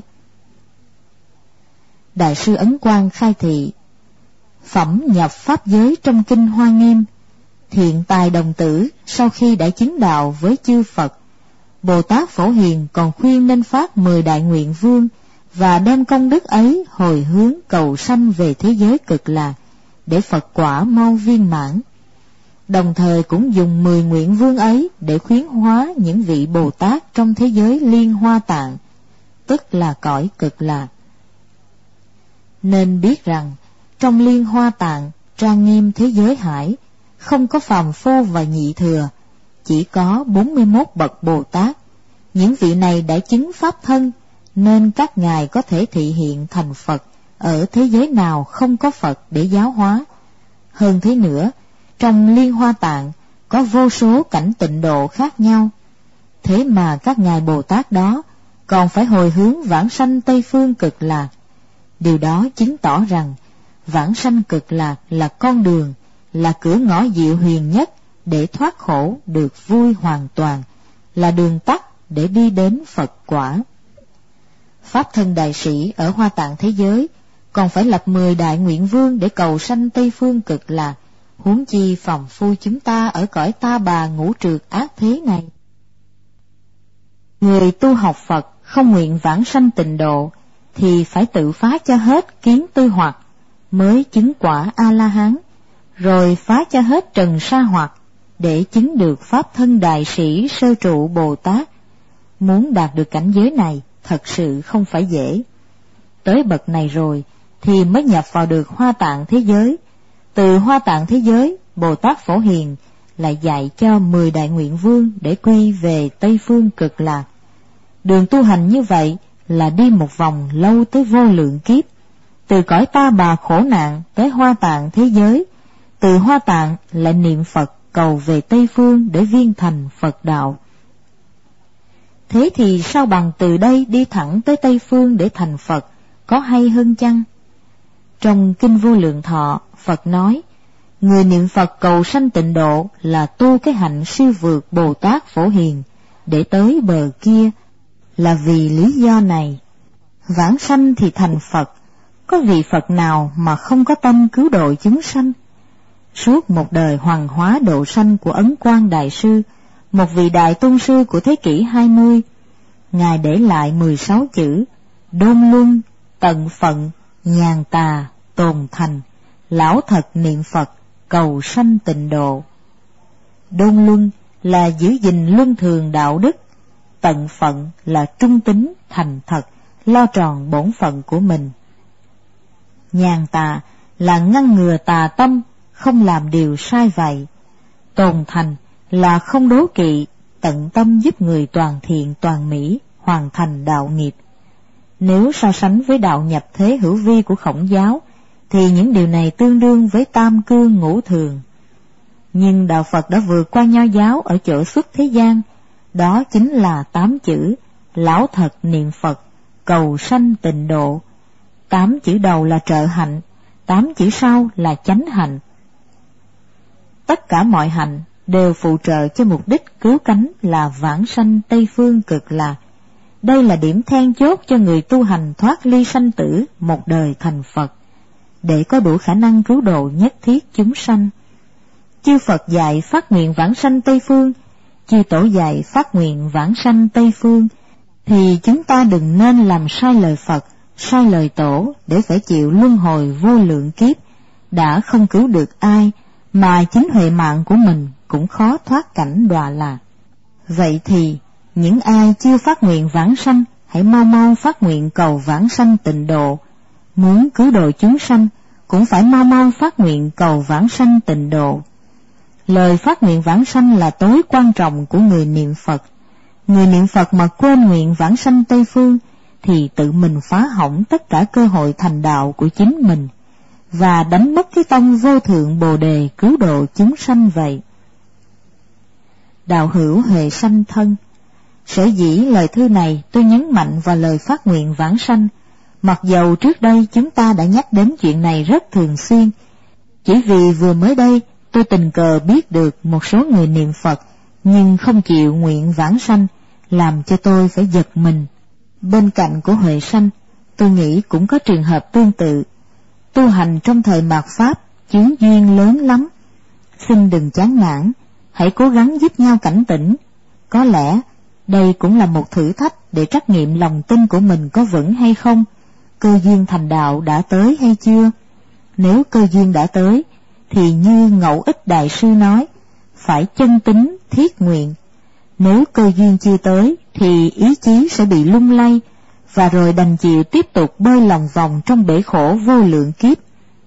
Đại sư Ấn Quang khai thị: phẩm nhập pháp giới trong kinh Hoa Nghiêm, thiện tài đồng tử sau khi đã chứng đạo với chư Phật, Bồ Tát Phổ Hiền còn khuyên nên phát mười đại nguyện vương và đem công đức ấy hồi hướng cầu sanh về thế giới cực lạc để Phật quả mau viên mãn. Đồng thời cũng dùng mười nguyện vương ấy để khuyến hóa những vị Bồ Tát trong thế giới Liên Hoa Tạng, tức là cõi cực lạc. Nên biết rằng trong Liên Hoa Tạng trang nghiêm thế giới hải, không có phàm phu và nhị thừa, chỉ có bốn mươi mốt bậc Bồ Tát. Những vị này đã chứng pháp thân, nên các ngài có thể thị hiện thành Phật ở thế giới nào không có Phật để giáo hóa. Hơn thế nữa, trong Liên Hoa Tạng có vô số cảnh tịnh độ khác nhau, thế mà các ngài Bồ Tát đó còn phải hồi hướng vãng sanh Tây Phương Cực Lạc. Điều đó chứng tỏ rằng vãng sanh Cực Lạc là con đường, là cửa ngõ diệu huyền nhất để thoát khổ được vui hoàn toàn, là đường tắt để đi đến Phật quả. Pháp thân đại sĩ ở Hoa Tạng thế giới còn phải lập mười đại nguyện vương để cầu sanh Tây Phương Cực Lạc, huống chi phàm phu chúng ta ở cõi ta bà ngũ trượt ác thế này. Người tu học Phật không nguyện vãng sanh tịnh độ thì phải tự phá cho hết kiến tư hoặc mới chứng quả A-la-hán, rồi phá cho hết trần sa hoặc để chứng được pháp thân đại sĩ sơ trụ Bồ Tát. Muốn đạt được cảnh giới này thật sự không phải dễ. Tới bậc này rồi thì mới nhập vào được Hoa Tạng thế giới. Từ Hoa Tạng thế giới, Bồ Tát Phổ Hiền lại dạy cho mười đại nguyện vương để quy về Tây Phương Cực Lạc. Đường tu hành như vậy là đi một vòng lâu tới vô lượng kiếp, từ cõi ta bà khổ nạn tới Hoa Tạng thế giới, từ Hoa Tạng lại niệm Phật cầu về Tây Phương để viên thành Phật đạo. Thế thì sao bằng từ đây đi thẳng tới Tây Phương để thành Phật, có hay hơn chăng? Trong Kinh Vô Lượng Thọ, Phật nói, người niệm Phật cầu sanh tịnh độ là tu cái hạnh siêu vượt Bồ Tát Phổ Hiền để tới bờ kia, là vì lý do này. Vãng sanh thì thành Phật, có vị Phật nào mà không có tâm cứu độ chúng sanh? Suốt một đời hoàng hóa độ sanh của Ấn Quang Đại Sư, một vị đại tôn sư của thế kỷ hai mươi, ngài để lại mười sáu chữ: đôn luân, tận phận, nhàn tà, tồn thành, lão thật niệm Phật, cầu sanh tịnh độ. Đôn luân là giữ gìn luân thường đạo đức, tận phận là trung tín, thành thật, lo tròn bổn phận của mình. Nhàn tà là ngăn ngừa tà tâm, không làm điều sai vậy. Tồn thành là không đố kỵ, tận tâm giúp người toàn thiện toàn mỹ, hoàn thành đạo nghiệp. Nếu so sánh với đạo nhập thế hữu vi của Khổng giáo, thì những điều này tương đương với tam cương ngũ thường. Nhưng đạo Phật đã vượt qua Nho giáo ở chỗ xuất thế gian, đó chính là tám chữ: lão thật niệm Phật, cầu sanh tịnh độ. Tám chữ đầu là trợ hạnh, tám chữ sau là chánh hạnh. Tất cả mọi hạnh đều phụ trợ cho mục đích cứu cánh là vãng sanh Tây Phương Cực Lạc. Đây là điểm then chốt cho người tu hành thoát ly sanh tử, một đời thành Phật. để có đủ khả năng cứu độ nhất thiết chúng sanh. Chư Phật dạy phát nguyện vãng sanh Tây Phương, chư Tổ dạy phát nguyện vãng sanh Tây Phương, thì chúng ta đừng nên làm sai lời Phật, sai lời Tổ để phải chịu luân hồi vô lượng kiếp, đã không cứu được ai, mà chính huệ mạng của mình cũng khó thoát cảnh đọa lạc. Vậy thì, những ai chưa phát nguyện vãng sanh, hãy mau mau phát nguyện cầu vãng sanh tịnh độ. Muốn cứu độ chúng sanh, cũng phải mau mau phát nguyện cầu vãng sanh tịnh độ. Lời phát nguyện vãng sanh là tối quan trọng của người niệm Phật. Người niệm Phật mà quên nguyện vãng sanh Tây Phương, thì tự mình phá hỏng tất cả cơ hội thành đạo của chính mình, và đánh mất cái tâm vô thượng Bồ Đề cứu độ chúng sanh vậy. Đạo hữu Huệ Sanh thân, sở dĩ lời thư này tôi nhấn mạnh vào lời phát nguyện vãng sanh, mặc dầu trước đây chúng ta đã nhắc đến chuyện này rất thường xuyên, chỉ vì vừa mới đây tôi tình cờ biết được một số người niệm Phật nhưng không chịu nguyện vãng sanh, làm cho tôi phải giật mình. Bên cạnh của Huệ Sanh, tôi nghĩ cũng có trường hợp tương tự. Tu hành trong thời mạt Pháp chướng duyên lớn lắm. Xin đừng chán nản, hãy cố gắng giúp nhau cảnh tỉnh. Có lẽ đây cũng là một thử thách để trắc nghiệm lòng tin của mình có vững hay không, cơ duyên thành đạo đã tới hay chưa. Nếu cơ duyên đã tới, thì như Ngẫu Ích Đại Sư nói, phải chân tín thiết nguyện. Nếu cơ duyên chưa tới, thì ý chí sẽ bị lung lay, và rồi đành chịu tiếp tục bơi lòng vòng trong bể khổ vô lượng kiếp.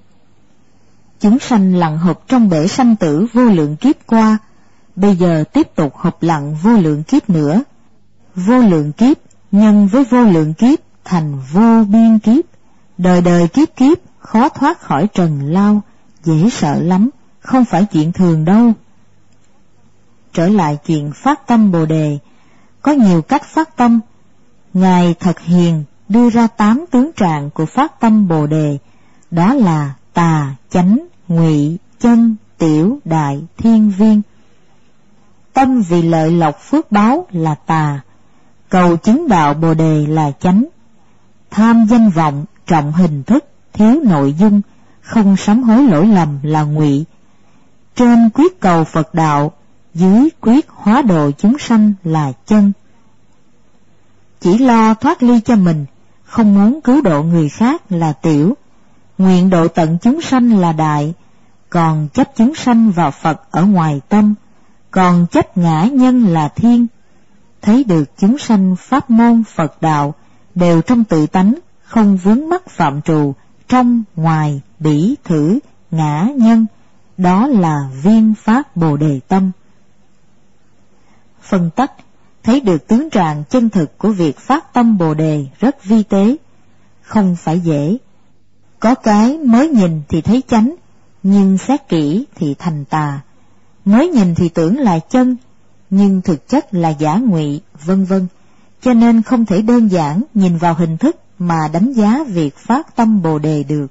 Chúng sanh lặn hụp trong bể sanh tử vô lượng kiếp qua, bây giờ tiếp tục hụp lặn vô lượng kiếp nữa. Vô lượng kiếp nhân với vô lượng kiếp thành vô biên kiếp, đời đời kiếp kiếp khó thoát khỏi trần lao, dễ sợ lắm, không phải chuyện thường đâu. Trở lại chuyện phát tâm Bồ Đề, có nhiều cách phát tâm. Ngài Thật Hiền đưa ra tám tướng trạng của phát tâm Bồ Đề, đó là tà, chánh, ngụy, chân, tiểu, đại, thiên, viên. Tâm vì lợi lộc phước báo là tà, cầu chứng đạo Bồ Đề là chánh. Tham danh vọng, trọng hình thức, thiếu nội dung, không sám hối lỗi lầm là ngụy. Trên quyết cầu Phật đạo, dưới quyết hóa độ chúng sanh là chân. Chỉ lo thoát ly cho mình, không muốn cứu độ người khác là tiểu. Nguyện độ tận chúng sanh là đại, còn chấp chúng sanh vào Phật ở ngoài tâm, còn chấp ngã nhân là thiên. Thấy được chúng sanh pháp môn Phật đạo đều trong tự tánh, không vướng mắc phạm trù trong ngoài bỉ thử ngã nhân, đó là viên phát Bồ Đề tâm. Phân tách, thấy được tướng trạng chân thực của việc phát tâm Bồ Đề rất vi tế, không phải dễ. Có cái mới nhìn thì thấy chánh, nhưng xét kỹ thì thành tà. Mới nhìn thì tưởng là chân, nhưng thực chất là giả ngụy, vân vân. Cho nên không thể đơn giản nhìn vào hình thức mà đánh giá việc phát tâm Bồ Đề được.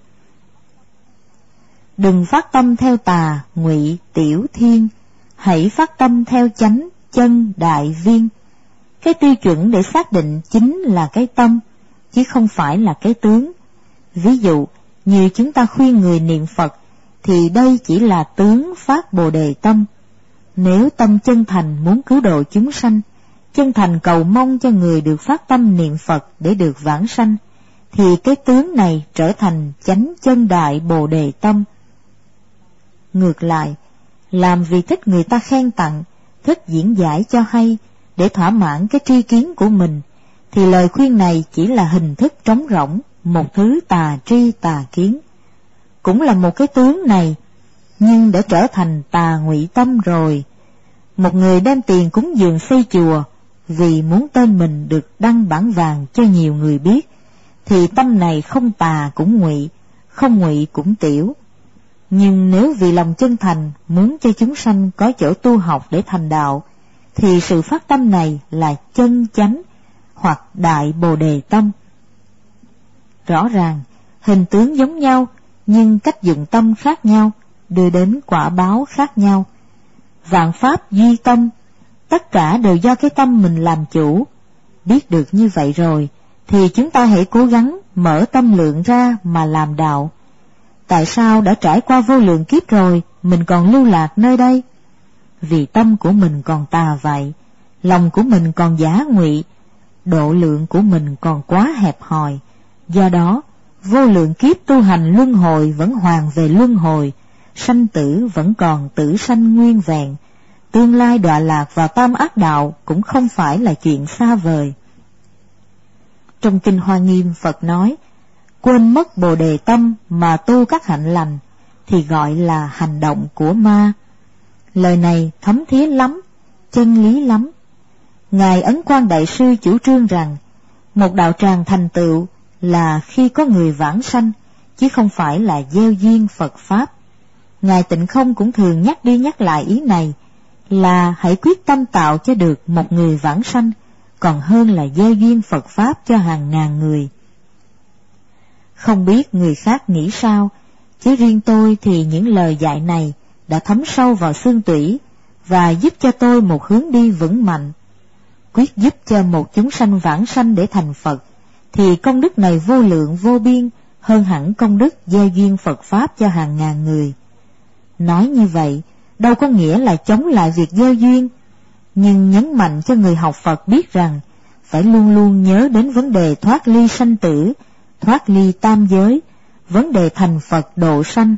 Đừng phát tâm theo tà, ngụy, tiểu, thiên, hãy phát tâm theo chánh, chân, đại, viên. Cái tiêu chuẩn để xác định chính là cái tâm, chứ không phải là cái tướng. Ví dụ, như chúng ta khuyên người niệm Phật, thì đây chỉ là tướng phát Bồ Đề tâm. Nếu tâm chân thành muốn cứu độ chúng sanh, chân thành cầu mong cho người được phát tâm niệm Phật để được vãng sanh, thì cái tướng này trở thành chánh chân đại Bồ Đề tâm. Ngược lại, làm vì thích người ta khen tặng, thích diễn giải cho hay, để thỏa mãn cái tri kiến của mình, thì lời khuyên này chỉ là hình thức trống rỗng, một thứ tà tri tà kiến. Cũng là một cái tướng này, nhưng đã trở thành tà ngụy tâm rồi. Một người đem tiền cúng dường xây chùa, vì muốn tên mình được đăng bản vàng cho nhiều người biết, thì tâm này không tà cũng ngụy, không ngụy cũng tiểu. Nhưng nếu vì lòng chân thành muốn cho chúng sanh có chỗ tu học để thành đạo, thì sự phát tâm này là chân chánh hoặc đại Bồ Đề tâm. Rõ ràng, hình tướng giống nhau, nhưng cách dụng tâm khác nhau, đưa đến quả báo khác nhau. Vạn pháp duy tâm, tất cả đều do cái tâm mình làm chủ. Biết được như vậy rồi, thì chúng ta hãy cố gắng mở tâm lượng ra mà làm đạo. tại sao đã trải qua vô lượng kiếp rồi, mình còn lưu lạc nơi đây? Vì tâm của mình còn tà vậy, lòng của mình còn giả ngụy, độ lượng của mình còn quá hẹp hòi. Do đó, vô lượng kiếp tu hành luân hồi vẫn hoàn về luân hồi, sanh tử vẫn còn tử sanh nguyên vẹn, tương lai đọa lạc vào tam ác đạo cũng không phải là chuyện xa vời. Trong Kinh Hoa Nghiêm, Phật nói, quên mất Bồ Đề tâm mà tu các hạnh lành thì gọi là hành động của ma. Lời này thấm thía lắm, chân lý lắm. Ngài Ấn Quang Đại Sư chủ trương rằng, một đạo tràng thành tựu là khi có người vãng sanh, chứ không phải là gieo duyên Phật Pháp. Ngài Tịnh Không cũng thường nhắc đi nhắc lại ý này, là hãy quyết tâm tạo cho được một người vãng sanh, còn hơn là gieo duyên Phật Pháp cho hàng ngàn người. Không biết người khác nghĩ sao, chứ riêng tôi thì những lời dạy này đã thấm sâu vào xương tủy và giúp cho tôi một hướng đi vững mạnh. Quyết giúp cho một chúng sanh vãng sanh để thành Phật, thì công đức này vô lượng vô biên, hơn hẳn công đức gieo duyên Phật Pháp cho hàng ngàn người. Nói như vậy, đâu có nghĩa là chống lại việc gieo duyên, nhưng nhấn mạnh cho người học Phật biết rằng, phải luôn luôn nhớ đến vấn đề thoát ly sanh tử, thoát ly tam giới, vấn đề thành Phật độ sanh.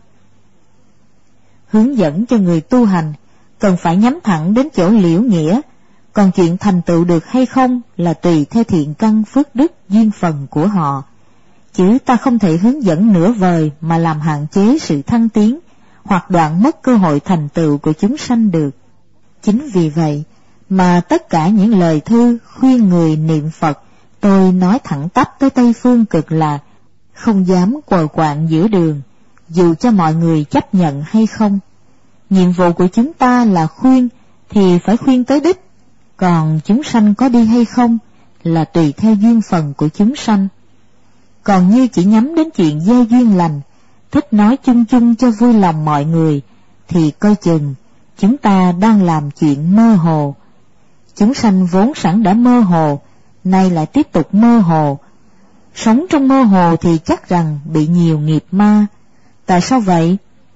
Hướng dẫn cho người tu hành, cần phải nhắm thẳng đến chỗ liễu nghĩa, còn chuyện thành tựu được hay không là tùy theo thiện căn phước đức duyên phần của họ. Chứ ta không thể hướng dẫn nửa vời mà làm hạn chế sự thăng tiến, hoặc đoạn mất cơ hội thành tựu của chúng sanh được. Chính vì vậy mà tất cả những lời thư khuyên người niệm Phật, tôi nói thẳng tắp tới Tây Phương Cực Lạc, không dám quờ quạng giữa đường, dù cho mọi người chấp nhận hay không. Nhiệm vụ của chúng ta là khuyên, thì phải khuyên tới đích, còn chúng sanh có đi hay không là tùy theo duyên phần của chúng sanh. Còn như chỉ nhắm đến chuyện gieo duyên lành, thích nói chung chung cho vui lòng mọi người, thì coi chừng chúng ta đang làm chuyện mơ hồ. Chúng sanh vốn sẵn đã mơ hồ, nay lại tiếp tục mơ hồ. Sống trong mơ hồ thì chắc rằng bị nhiều nghiệp ma. Tại sao vậy?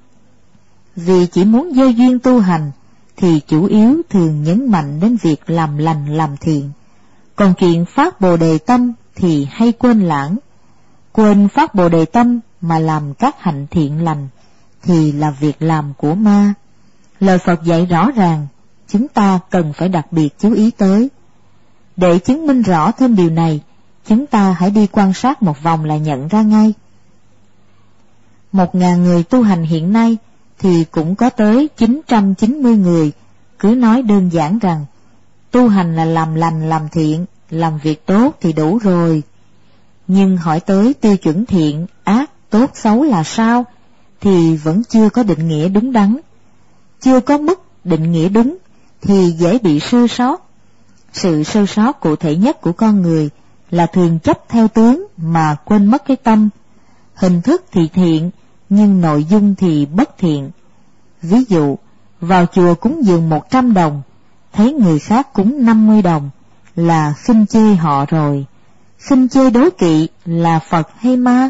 Vì chỉ muốn gieo duyên tu hành, thì chủ yếu thường nhấn mạnh đến việc làm lành làm thiện. Còn chuyện phát Bồ Đề tâm thì hay quên lãng. Quên phát Bồ Đề tâm mà làm các hạnh thiện lành thì là việc làm của ma. Lời Phật dạy rõ ràng, chúng ta cần phải đặc biệt chú ý tới. Để chứng minh rõ thêm điều này, chúng ta hãy đi quan sát một vòng là nhận ra ngay. Một ngàn người tu hành hiện nay thì cũng có tới chín trăm chín mươi người cứ nói đơn giản rằng tu hành là làm lành làm thiện, làm việc tốt thì đủ rồi. Nhưng hỏi tới tiêu chuẩn thiện, ác, tốt, xấu là sao, thì vẫn chưa có định nghĩa đúng đắn. Chưa có mức định nghĩa đúng thì dễ bị sơ sót. Sự sơ sót cụ thể nhất của con người là thường chấp theo tướng mà quên mất cái tâm. Hình thức thì thiện, nhưng nội dung thì bất thiện. Ví dụ, vào chùa cúng dường một trăm đồng, thấy người khác cúng năm mươi đồng, là khinh chê họ rồi. Khinh chê đố kỵ là Phật hay ma?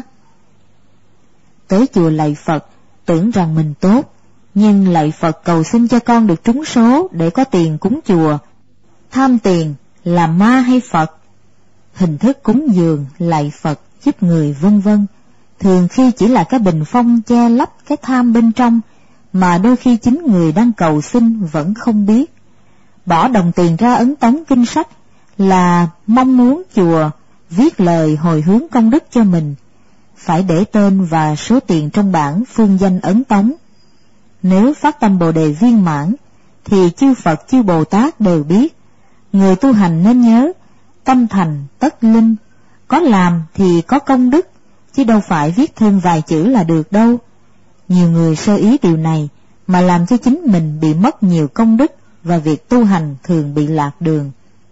Tới chùa lạy Phật, tưởng rằng mình tốt, nhưng lạy Phật cầu xin cho con được trúng số để có tiền cúng chùa. Tham tiền là ma hay Phật? Hình thức cúng dường, lạy Phật, giúp người vân vân, thường khi chỉ là cái bình phong che lấp cái tham bên trong, mà đôi khi chính người đang cầu xin vẫn không biết. Bỏ đồng tiền ra ấn tống kinh sách là mong muốn chùa viết lời hồi hướng công đức cho mình, phải để tên và số tiền trong bảng phương danh ấn tống. Nếu phát tâm Bồ Đề viên mãn, thì chư Phật chư Bồ Tát đều biết. Người tu hành nên nhớ, tâm thành tất linh, có làm thì có công đức, chứ đâu phải viết thêm vài chữ là được đâu. Nhiều người sơ ý điều này, mà làm cho chính mình bị mất nhiều công đức, và việc tu hành thường bị lạc đường.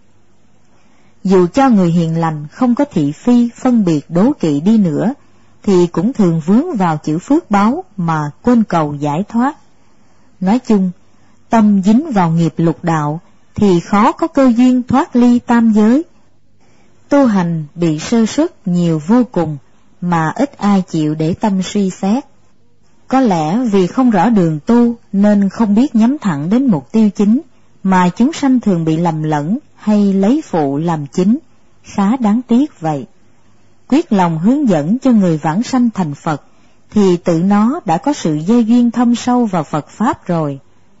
Dù cho người hiền lành không có thị phi, phân biệt đố kỵ đi nữa, thì cũng thường vướng vào chữ phước báu mà quên cầu giải thoát. Nói chung, tâm dính vào nghiệp lục đạo thì khó có cơ duyên thoát ly tam giới. Tu hành bị sơ suất nhiều vô cùng, mà ít ai chịu để tâm suy xét. Có lẽ vì không rõ đường tu nên không biết nhắm thẳng đến mục tiêu chính, mà chúng sanh thường bị lầm lẫn hay lấy phụ làm chính, khá đáng tiếc vậy. Quyết lòng hướng dẫn cho người vãng sanh thành Phật, thì tự nó đã có sự dây duyên thâm sâu vào Phật Pháp rồi.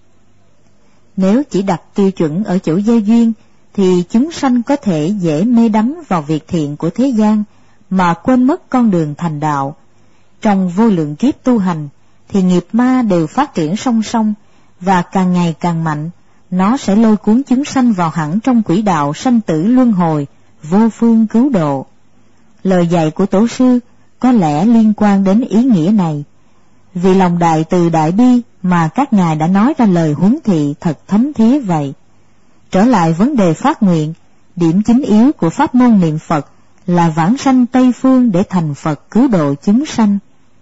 Nếu chỉ đặt tiêu chuẩn ở chỗ dây duyên, thì chúng sanh có thể dễ mê đắm vào việc thiện của thế gian, mà quên mất con đường thành đạo. Trong vô lượng kiếp tu hành, thì nghiệp ma đều phát triển song song, và càng ngày càng mạnh, nó sẽ lôi cuốn chúng sanh vào hẳn trong quỹ đạo sanh tử luân hồi, vô phương cứu độ. Lời dạy của Tổ sư có lẽ liên quan đến ý nghĩa này. Vì lòng đại từ đại bi mà các ngài đã nói ra lời huấn thị thật thấm thía vậy. Trở lại vấn đề phát nguyện, điểm chính yếu của pháp môn niệm Phật là vãng sanh Tây Phương để thành Phật cứu độ chúng sanh.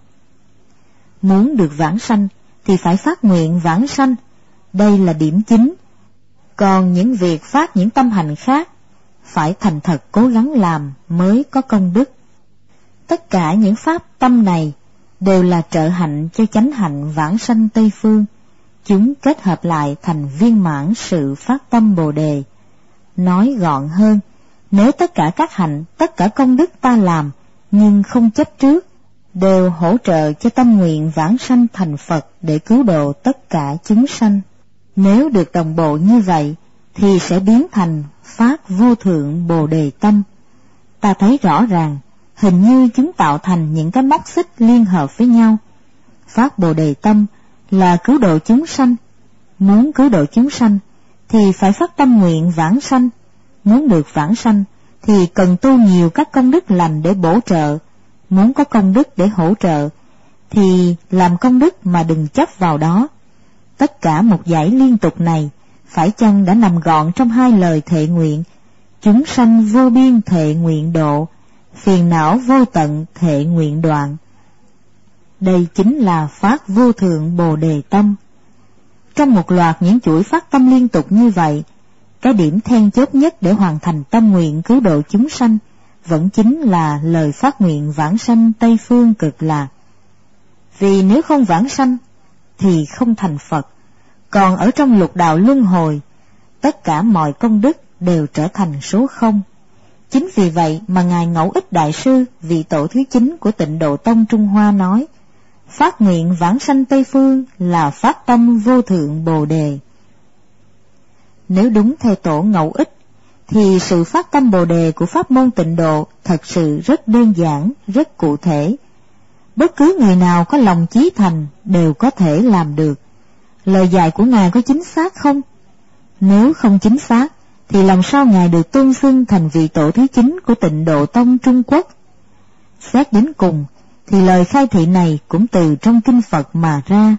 Muốn được vãng sanh thì phải phát nguyện vãng sanh, đây là điểm chính. Còn những việc phát những tâm hành khác, phải thành thật cố gắng làm mới có công đức. Tất cả những pháp tâm này đều là trợ hạnh cho chánh hạnh vãng sanh Tây Phương. Chúng kết hợp lại thành viên mãn sự phát tâm Bồ Đề. Nói gọn hơn, nếu tất cả các hạnh, tất cả công đức ta làm, nhưng không chấp trước, đều hỗ trợ cho tâm nguyện vãng sanh thành Phật để cứu độ tất cả chúng sanh. Nếu được đồng bộ như vậy, thì sẽ biến thành phát vô thượng Bồ Đề tâm. Ta thấy rõ ràng, hình như chúng tạo thành những cái móc xích liên hợp với nhau. Phát Bồ Đề tâm là cứu độ chúng sanh. Muốn cứu độ chúng sanh thì phải phát tâm nguyện vãng sanh. Muốn được vãng sanh thì cần tu nhiều các công đức lành để bổ trợ. Muốn có công đức để hỗ trợ thì làm công đức mà đừng chấp vào đó. Tất cả một dãy liên tục này phải chăng đã nằm gọn trong hai lời thệ nguyện: chúng sanh vô biên thệ nguyện độ, phiền não vô tận thệ nguyện đoạn. Đây chính là phát vô thượng Bồ Đề tâm. Trong một loạt những chuỗi phát tâm liên tục như vậy, cái điểm then chốt nhất để hoàn thành tâm nguyện cứu độ chúng sanh vẫn chính là lời phát nguyện vãng sanh Tây Phương Cực Lạc. Vì nếu không vãng sanh thì không thành Phật, còn ở trong lục đạo luân hồi, tất cả mọi công đức đều trở thành số không. Chính vì vậy mà Ngài Ngẫu Ích Đại Sư, vị tổ thứ chín của Tịnh Độ Tông Trung Hoa nói, phát nguyện vãng sanh Tây Phương là phát tâm vô thượng Bồ Đề. Nếu đúng theo tổ Ngẫu Ích, thì sự phát tâm Bồ Đề của pháp môn Tịnh Độ thật sự rất đơn giản, rất cụ thể. Bất cứ người nào có lòng chí thành đều có thể làm được. Lời dạy của Ngài có chính xác không? Nếu không chính xác, thì làm sao Ngài được tôn xưng thành vị tổ thứ chín của Tịnh Độ Tông Trung Quốc? Xét đến cùng, thì lời khai thị này cũng từ trong kinh Phật mà ra.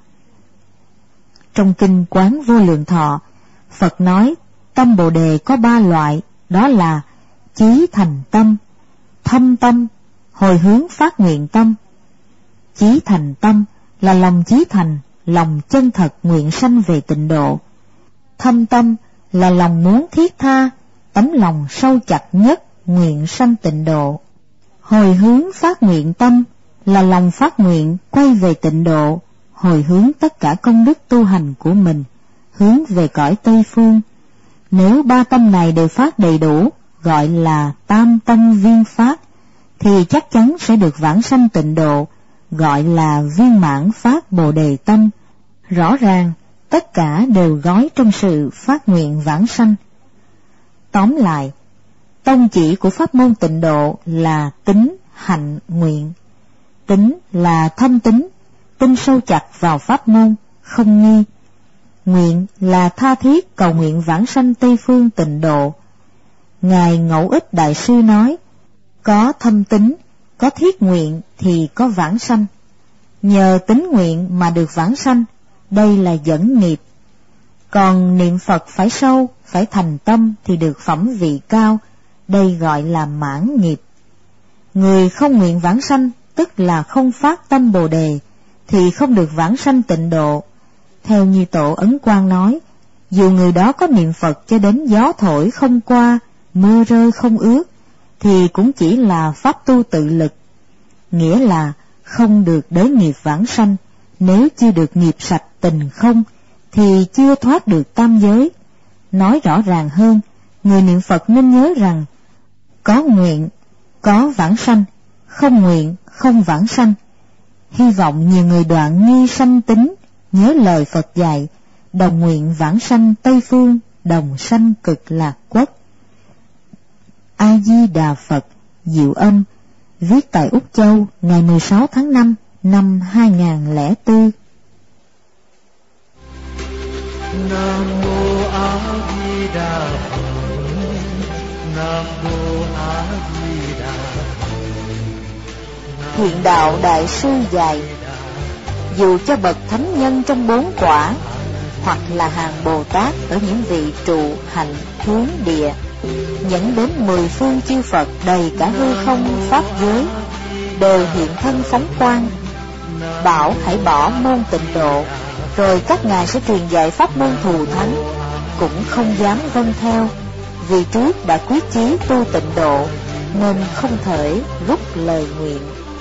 Trong kinh Quán Vô Lượng Thọ, Phật nói tâm Bồ Đề có ba loại, đó là chí thành tâm, thâm tâm, hồi hướng phát nguyện tâm. Chí thành tâm là lòng chí thành, lòng chân thật nguyện sanh về tịnh độ. Thâm tâm là lòng muốn thiết tha, tấm lòng sâu chặt nhất nguyện sanh tịnh độ. Hồi hướng phát nguyện tâm là lòng phát nguyện quay về tịnh độ, hồi hướng tất cả công đức tu hành của mình, hướng về cõi Tây Phương. Nếu ba tâm này đều phát đầy đủ, gọi là tam tâm viên phát, thì chắc chắn sẽ được vãng sanh tịnh độ, gọi là viên mãn phát Bồ Đề tâm. Rõ ràng, tất cả đều gói trong sự phát nguyện vãng sanh. Tóm lại, tông chỉ của pháp môn tịnh độ là tín, hạnh, nguyện. Tín là thâm tín, tin sâu chặt vào pháp môn, không nghi. Nguyện là tha thiết cầu nguyện vãng sanh Tây Phương tịnh độ. Ngài Ngẫu Ích Đại Sư nói, có thâm tín, có thiết nguyện thì có vãng sanh. Nhờ tín nguyện mà được vãng sanh, đây là dẫn nghiệp. Còn niệm Phật phải sâu, phải thành tâm thì được phẩm vị cao, đây gọi là mãn nghiệp. Người không nguyện vãng sanh, tức là không phát tâm Bồ Đề, thì không được vãng sanh tịnh độ. Theo như Tổ Ấn Quang nói, dù người đó có niệm Phật cho đến gió thổi không qua, mưa rơi không ướt, thì cũng chỉ là pháp tu tự lực, nghĩa là không được đới nghiệp vãng sanh, nếu chưa được nghiệp sạch tình không, thì chưa thoát được tam giới. Nói rõ ràng hơn, người niệm Phật nên nhớ rằng, có nguyện, có vãng sanh, không nguyện, không vãng sanh. Hy vọng nhiều người đoạn nghi sanh tính, nhớ lời Phật dạy, đồng nguyện vãng sanh Tây Phương, đồng sanh cực lạc quốc. A Di Đà Phật. Diệu âm, viết tại Úc Châu ngày mười sáu tháng năm năm hai nghìn lẻ bốn. Nam mô A Di Đà Phật. Nam mô A Di Đà Phật. Thiện đạo đại sư dạy, dù cho bậc thánh nhân trong bốn quả, hoặc là hàng Bồ Tát ở những vị trụ hạnh hướng địa, dẫn đến mười phương chư Phật đầy cả hư không pháp giới, đều hiện thân phóng quang, bảo hãy bỏ môn tịnh độ, rồi các ngài sẽ truyền dạy pháp môn thù thắng, cũng không dám vâng theo, vì trước đã quyết chí tu tịnh độ, nên không thể rút lời nguyện.